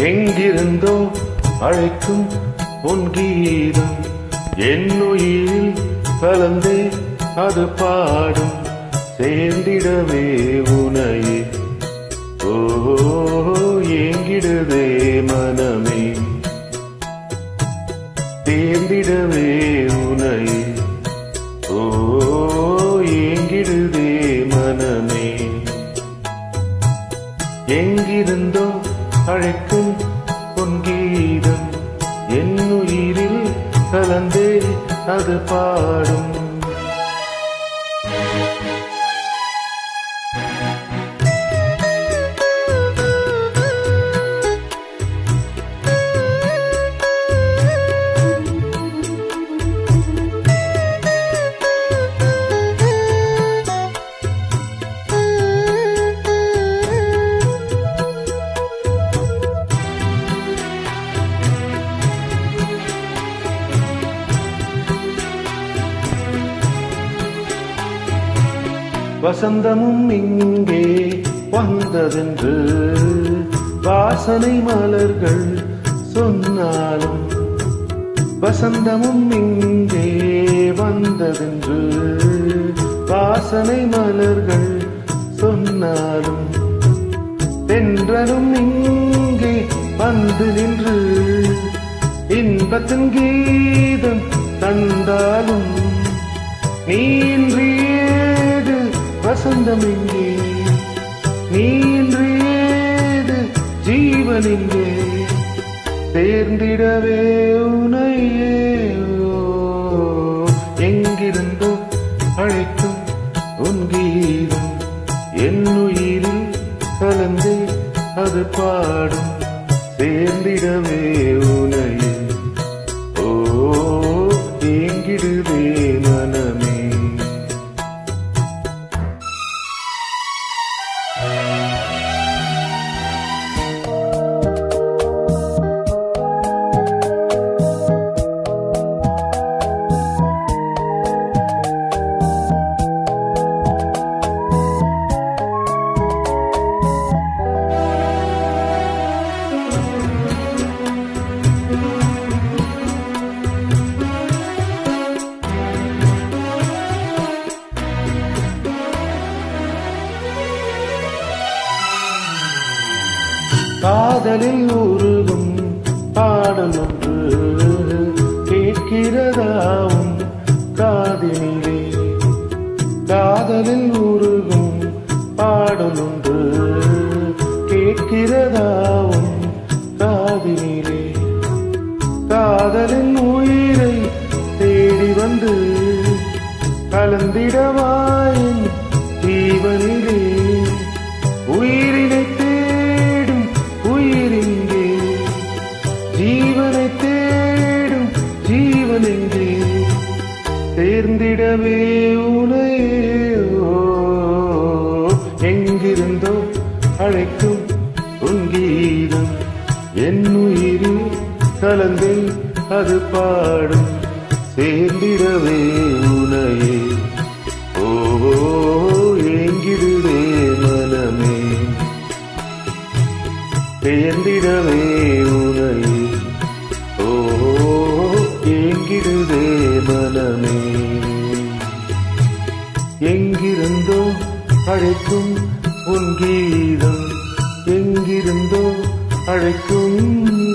எங்கிருந்தோ அழைக்கும் உன் கீதம் என்னுயிரில் கலந்தே அது பாடும் சேர்ந்திடவே உனையே ஓ ஏங்கிடுதே மனமே சேர்ந்திடவே உனையே ஓ ஏங்கிடுதே மனமே எங்கிருந்தோ அழைக்கும் உன் கீதம் என்னுயிரில் கலந்தே அது பாடும் வசந்தமும் இங்கே வந்ததென்று வாசனை மலர்கள் சொன்னாலும் வசந்தமும் இங்கே வந்ததென்று வாசனை மலர்கள் சொன்னாலும் தென்றலும் இங்கே வந்து நின்று இன்பத்தின் கீதம் தந்தாலும் நீன்றியேது வசந்தம் இங்கே நீன்றியேது ஜீவன் இங்கே சேர்ந்திடவே உனையே எங்கிருந்தோ அழைக்கும் உன் கீதம் என்னுயிரில் கலந்தே அது பாடும் சேர்ந்திடவே உனையே ஓ ஏங்கிடுதே மனமே காதலில் உருகும் பாடல் ஒன்று கேட்கிறதாவும் காதினிலே காதலில் உருகும் பாடல் ஒன்று கேட்கிறதாவும் காதினிலே காதலின் உயிரை தேடி வந்து கலந்திடவாயின் ஜீவனிலே உயிரினை தேடும் உயிரிங்கே ஜீவனை தேடும் ஜீவனெங்கே சேர்ந்திடவே உனையோ எங்கிருந்தோ அழைக்கும் உன் கீதம் என்னுயிரில் கலந்தே அது பாடும் சேர்ந்திடவே உனையே ஓ ஏங்கிடுதே மனமே சேர்ந்திடவே உனையே ஓ ஏங்கிடுதே மனமே எங்கிருந்தோ அழைக்கும் உன் கீதம் எங்கிருந்தோ அழைக்கும்